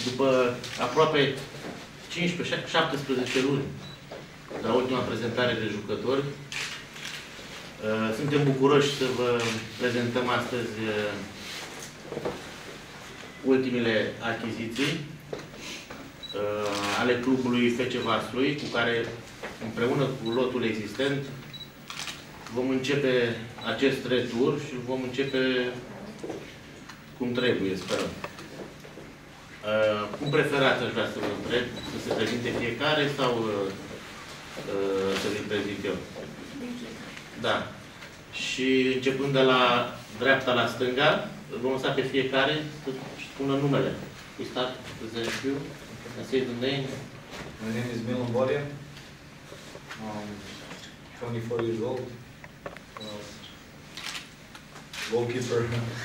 după aproape 15-17 luni de la ultima prezentare de jucători, suntem bucuroși să vă prezentăm astăzi ultimele achiziții ale clubului FC Vaslui, cu care, împreună cu lotul existent, vom începe acest retur și vom începe cum trebuie, sperăm. Cum preferați, aș vrea să vă întreb, să se prezinte fiecare sau să vi-l prezint eu? Da. Și începând de la dreapta la stânga, vom lăsa pe fiecare să spună numele. We start to present you and say the name. My name is Milan Boria. 24 years old. Goalkeeper.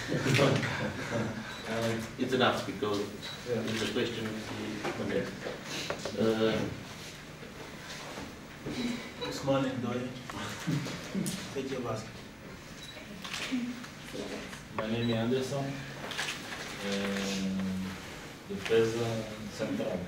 It's enough because the question is the next. Osman Endoi. FC Vaslui. My name is Anderson. Defesa central.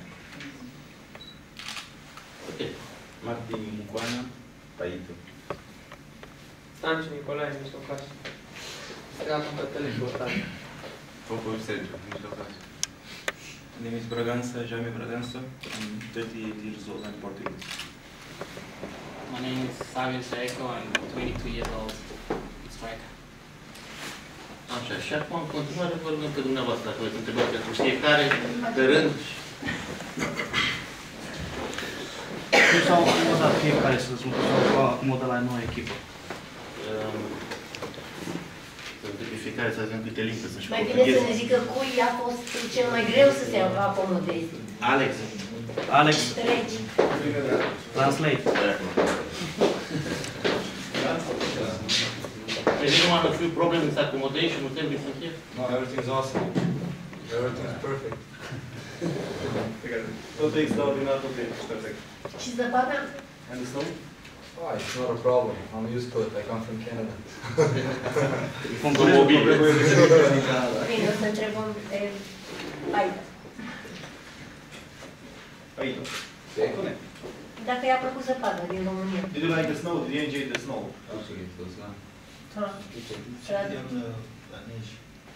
Okay. Martin Mucoana, Paito. Stanciu Nicolae, mijlocaș. Steanu Cătălin, portar. Popovici Sergiu, mijlocaș. My name is Bragança, Jaime Bragança. I'm 38 years old and Portuguese. My name is Savio Saeco. I'm 22 years old. Striker. Așa, și acum, în continuare, vă rugăm pe dumneavoastră, dacă veți întreba pentru fiecare, pe rând. Cum s-au acomodat fiecare, să spun, cum s-au acomodat la noua echipă? Să întreb pe fiecare să avem câte limbi, să-și mai bine să ne zică cui a fost cel mai greu să se acomodeze. Alex. Alex. Treci. Translate. Is anyone of you problem with accommodation with everything here? No, everything's awesome. Everything's perfect. Totul extraordinar, totul e perfect. Și zăpada? And the snow? Oh, it's not a problem. I'm used to it. I come from Canada. Bine, o să întrebăm Paito. Paito. Dacă i-a plăcut zăpada din România. Did you like the snow? Did you enjoy the snow? Absolut, da. La Neș.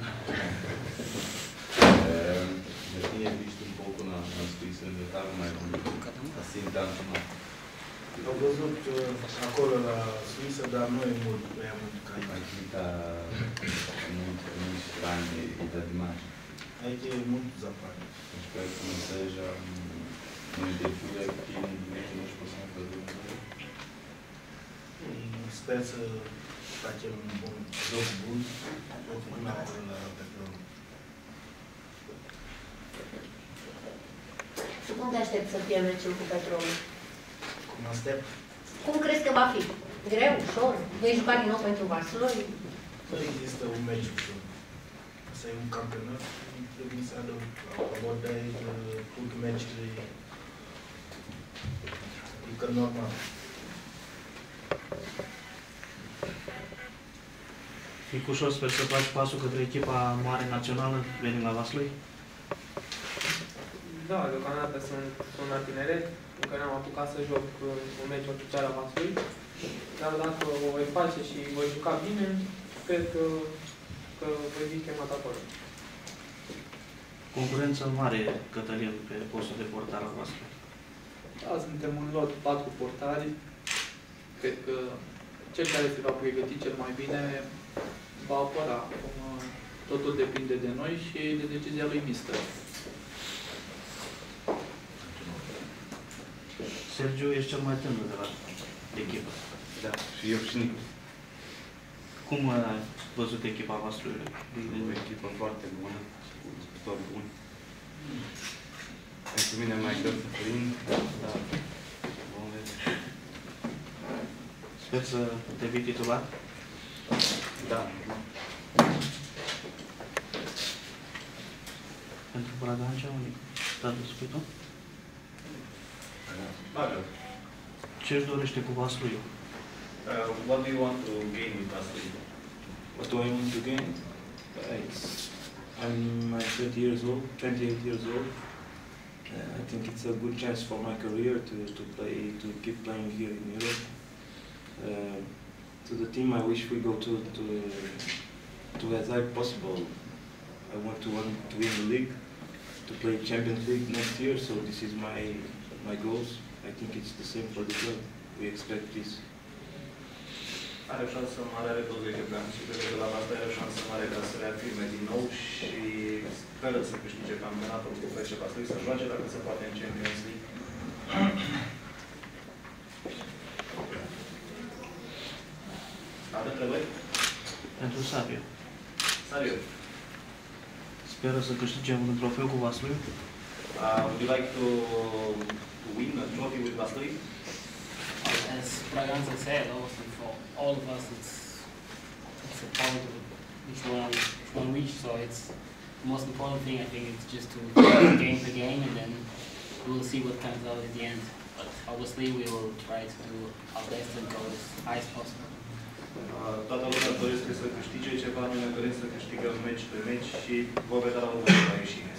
Define visto un poco na Suíça, onde estava mais assim, tanto não. Am văzut acolo la Suița, dar nu e mult, prea mult ca aici. Aqui está muito estranho e está demais. Aici e mult zăpadă. Espero que não seja um desafio aqui no domingo que nós possamos fazer. Sper să facem un joc bun, o făcut acolo la Petrol. Și cum te aștepți să fie meciul cu Petrolul? Cum aștept? Cum crezi că va fi? Greu, ușor? Vei juca din nou pentru Vaslui? Nu există un meci ușor. Asta e un campionat, trebuie să abordezi toate meciurile. Adică normal. Nicușor, sper să faci pasul către echipa mare națională, venind la Vaslui? Da, deocamdată sunt la tineret, încă n-am apucat să joc un meci oficial la Vaslui, dar dacă o voi face și voi juca bine, cred că voi fi chemat acolo. Concurență mare, Cătălin, pe postul de portar la Vaslui. Da, suntem un lot 4 portari. Cred că cel care se va pregăti cel mai bine va apăra. Totul depinde de noi și de decizia lui mister. Sergiu, ești cel mai tânăr de la echipă. Da, și eu și Nicu. Cum ai văzut echipa Vaslui? O echipă foarte bună, cu jucători buni. Pentru mine mai greu să prind, dar vom vedea. Sper să devii titular? Da. Pentru Bragancea, unic. Statul spui tu? Ce își dorește cu Vaslui? What do you want to gain with Vaslui? What do I want to gain? I'm 28 years old. I think it's a good chance for my career to keep playing here in Europe. To the team, I wish we go to as high possible. I want to win the league, to play Champions League next year. So this is my goals. I think it's the same for the club. We expect this. Are o șansă mare, are 20 de ani și cred că la asta are o șansă mare ca să reafirme din nou și speră să câștige campionatul cu FC Vaslui, să joace dacă se poate în Champions League. Alte întrebări? Pentru Savio. Savio. Speră să câștige un trofeu cu Vaslui. Would you like to win a trophy with Vaslui? As Braganza said, obviously for all of us, it's a point of which one reach. So it's the most important thing. I think it's just to game per game, and then we'll see what comes out at the end. But obviously, we will try to do our best and go as high as possible. Toată lumea dorește să câștige ceva, noi ne dorim să câștigăm meci pe meci și vă vedea la următoarea ieșire.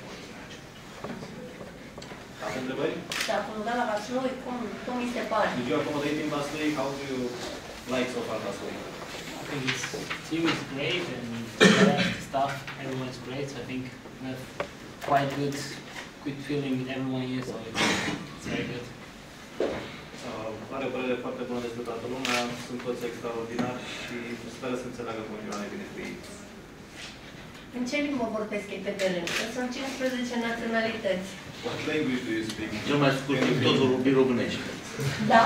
Alte întrebări? Dacă nu da la Vaslui, cum mi se pare? Did you accommodate in Vaslui? How do you like so far Vaslui? I think the team is great and the staff, everyone is great. So I think we have quite good feeling with everyone here. So it's very good. Are o părere foarte bună despre toată lumea, sunt toți extraordinari și sper să înțeleagă în continuare bine cu ei. În ce limbă vorbesc ei pe teren? Că sunt 15 naționalități. What language do you speak? Cel mai scurt din toți vorbi românești. Da?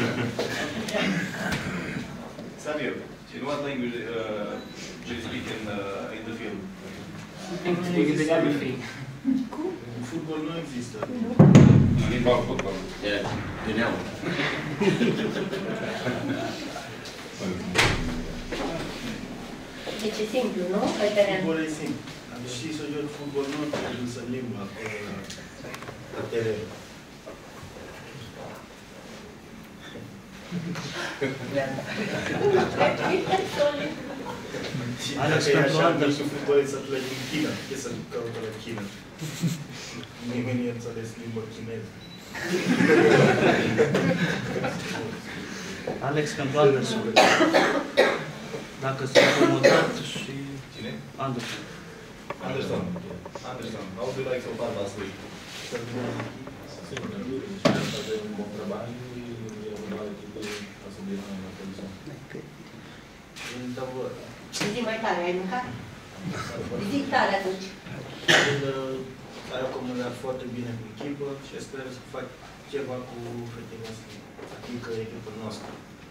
Savio, in what language do you speak in the field? Speak everything. Fotbal nu există. Limba fotbal. Gândeam. Deci e simplu, nu? Pe teren. Fotbal e simplu. Am ști să joc fotbal, nu trebuie să limba pe teren. Alex, pentru Anderson. Fotbalii să plec în China. Ce să caută la China? Nimeni nu înțeles limba chineză. Alex pentru Anderson. Dacă s-a acomodat și... Cine? Anderson. Anderson, how do you like so far Vaslui? Fazer um bom trabalho e ajudar a equipe a subir na posição. Zi mai tare, ai mâncat? Zic tare atunci. Ai acomodat foarte bine cu echipă și sper să fac ceva cu fetele noastre, adică echipa noastră.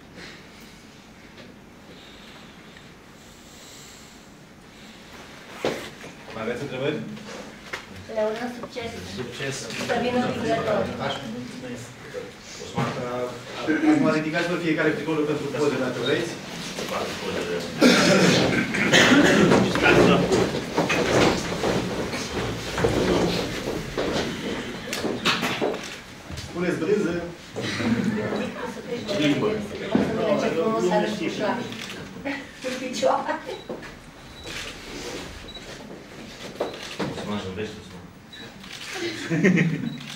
Mai aveți întrebări? Le urăm succes. Succes. Să vină vizător. Mulțumesc. Osman, acum ridicați-vă fiecare tricolul pentru poze, dacă vreți. Puneți brânză. Să treci pe limbă. Să nu ce frumos arăți ușa. În picioare. Osman, zâmbești, Osman.